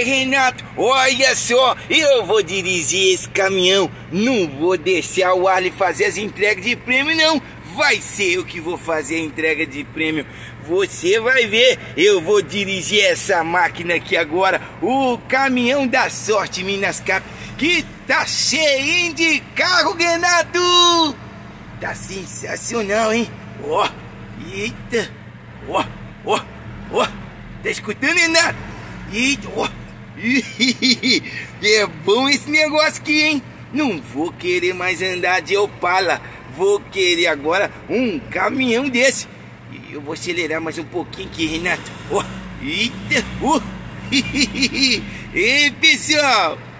Renato, olha só, eu vou dirigir esse caminhão. Não vou deixar o Arley fazer as entregas de prêmio, não. Vai ser eu que vou fazer a entrega de prêmio. Você vai ver, eu vou dirigir essa máquina aqui agora, o caminhão da sorte Minas Cap, que tá cheinho de carro, Renato. Tá sensacional, hein? Ó, eita, ó, tá escutando, Renato? Eita, ó, é bom esse negócio aqui, hein? Não vou querer mais andar de Opala, vou querer agora um caminhão desse. Eu vou acelerar mais um pouquinho aqui, Renato. Ó, eita, Ei, pessoal,